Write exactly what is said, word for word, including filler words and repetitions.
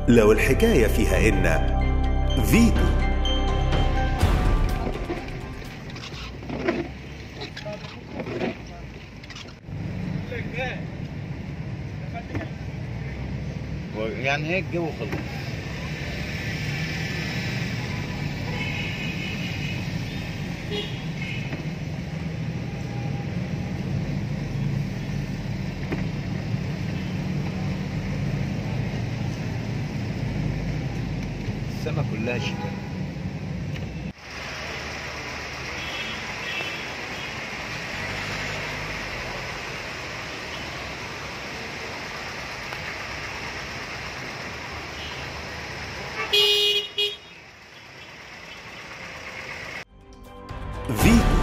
لو الحكاية فيها إن فيتو. يعني هيك جو خلص. السما كلها شتاء. فيتو.